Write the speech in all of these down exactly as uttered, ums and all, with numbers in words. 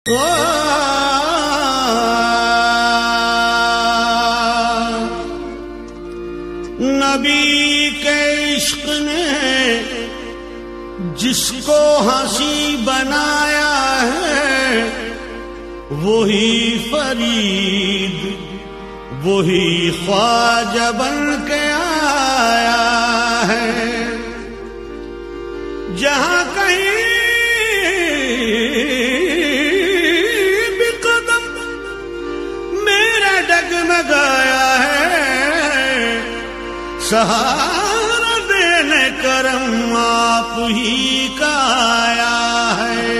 नबी के इश्क ने जिसको हंसी बनाया है, वही फरीद वही ख्वाजा बन के आया है। जहां कहीं भी कदम मेरा डगमगाया है, सहारा देने करम आप ही का आया है।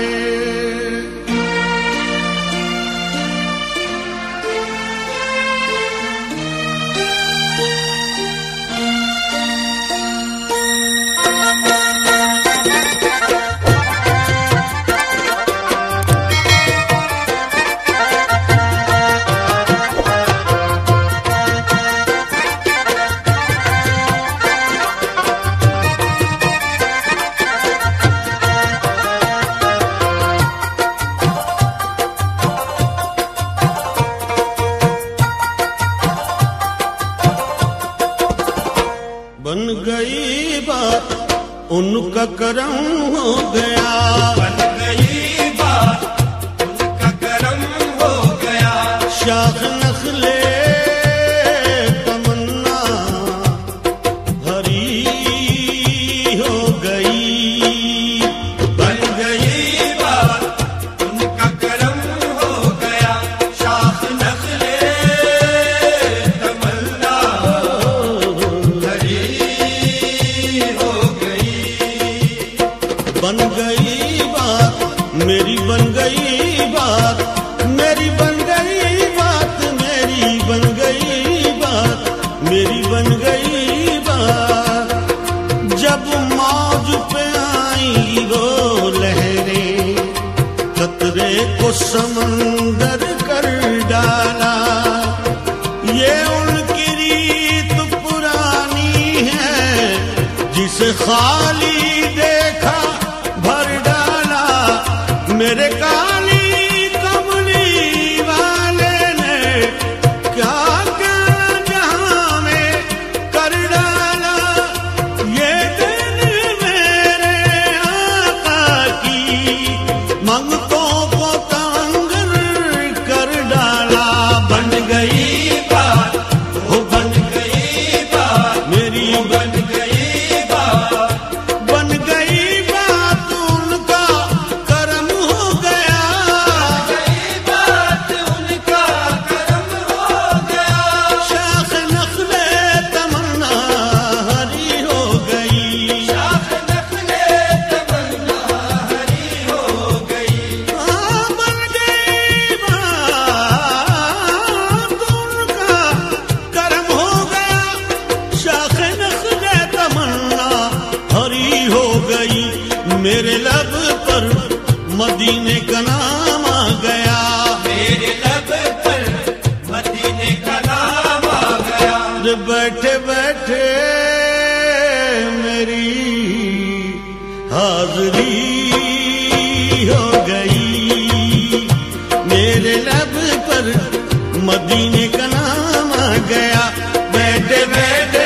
बन गई बात उनका करम हो गया, बन गई बात उनका करम हो गया। शाख नखले तमन्ना हरी हो गई। बन गई बात उनका करम हो गया, शाख नखले तमन्ना हरी हो गई। बन गई बात मेरी, बन गई बात मेरी, बन गई बात मेरी, बन गई बात मेरी, बन गई बात। जब मौज पे आई वो लहरें, खतरे को समंदर कर डाला। ये उनकी रीत पुरानी है, जिसे खाली देखा भर डाला। मेरे काली कमली वाले ने क्या क्या जहां में कर डाला। ये दिन मेरे आका की मंगतों को तंग कर डाला। बन गई बात वो बन गई बात मेरी बन गई बात। बन गई बात उनका करम हो गया, गई बात उनका करम हो गया। शाख नखले तमन्ना हरी हो गई। शाख नखले तमन्ना हरी हो गई। हाँ, बन गई बात उनका करम हो गया, शाख नखले तमन्ना हरी हो गई। मेरे लब पर मदीने का नाम आ गया, मेरे लब पर मदीने का नाम आ गया। रे बैठे बैठे मेरी हाजरी हो गई। मेरे लब पर मदीने का नाम आ गया। बैठे बैठे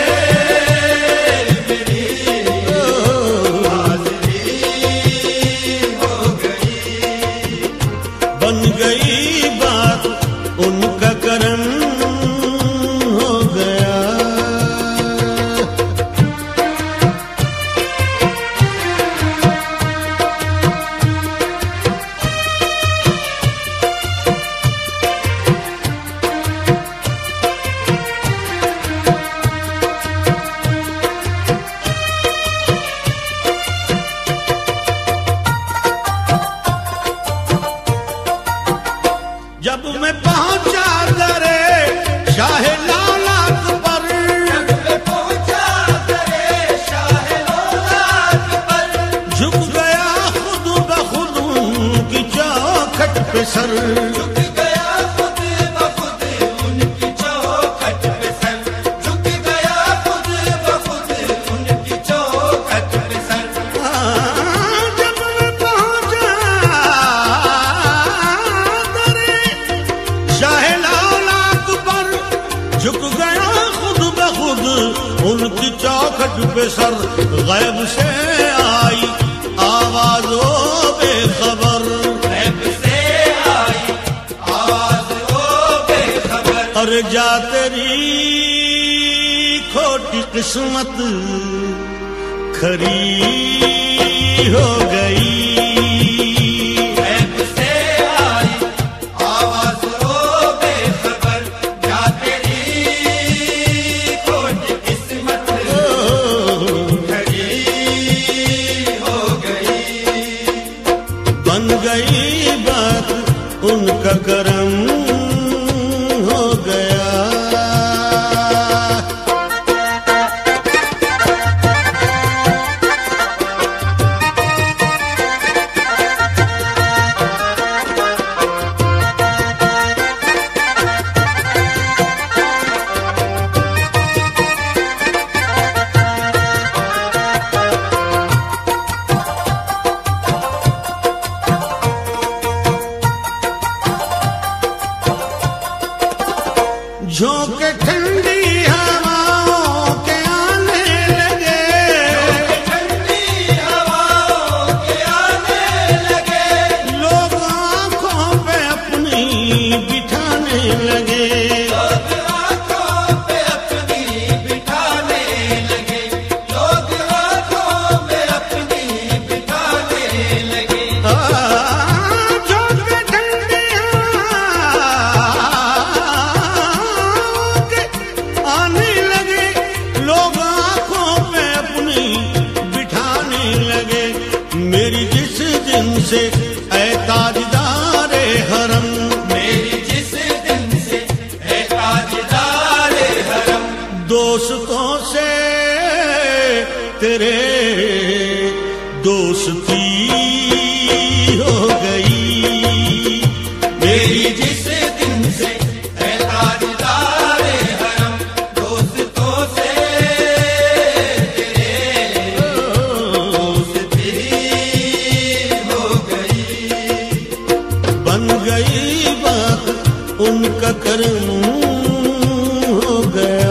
बन गई बात उनका करम हो गया। जब मैं पहुंचा दरे शाहे लालात पर, जब मैं पहुंचा दरे शाहे लालात पर, झुक गया खुद ब खुद उनकी चौखट पे सर। झुक गया खुद ब खुद उनकी चौखट पे सर। झुक गया खुद ब खुद उनकी चौखट पे सर। हाँ, जब मैं पहुंचा उनकी चौखट पे सर गैब से आई आवाज ओ बेखबर, गैब से आई आवाज ओ बेखबर। अरे जा तेरी खोटी किस्मत खरी हो गई। गैब से आई आवाज ओ बेखबर, जा तेरी खोटी किस्मत खरी हो गई। बन गई बात उनका करम हो गया। झोंके ठंडी हवाओं के आने लगे, ठंडी हवाओं के आने लगे, लोग आंखों पे अपनी बिठाने लगे, लोग आंखों पे अपनी बिठाने लगे, लोग आंखों पे अपनी बिठाने लगे। झोंके ठंडी आने लगे, लोग आंखों पे अपनी बिठाने लगे। मेरी जिस दिन से ऐ ताजदारे हरम, मेरी जिस दिन से है ताजदारे हरम, दोस्तों से तेरे दोस्ती हो गई। मेरी जिस दिन से है ताजदारे हरम, दोस्तों से तेरे दोस्ती हो गई। बन गई बात उनका कर्म हो गया।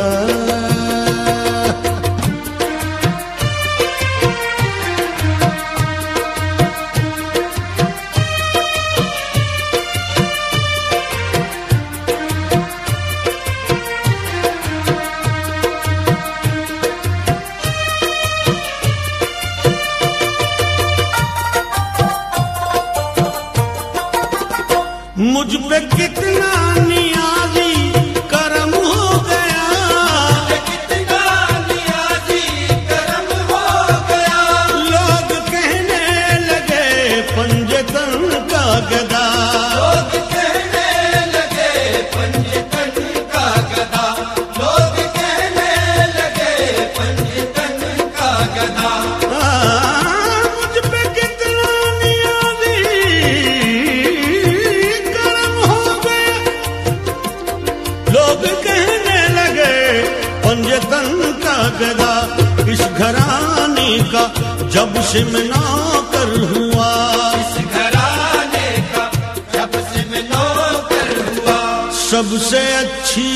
मुझ पे कितना नियाज़ी करम हो गया, कितना नियाज़ी करम हो गया, लोग कहने लगे पंजतन का गदा, लोग कहने लगे पंजतन का गधा, लोग कहने लगे पंजतन का गधा। मुझ पे कितना नियाज़ी करम हो गया, लोग कहने लगे पंजतन का गदा। इस घराने का जब से मैं नौकर हुआ, इस घराने का जब से मैं नौकर हुआ, सबसे अच्छी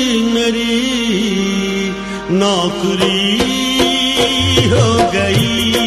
मेरी नौकरी हो गई।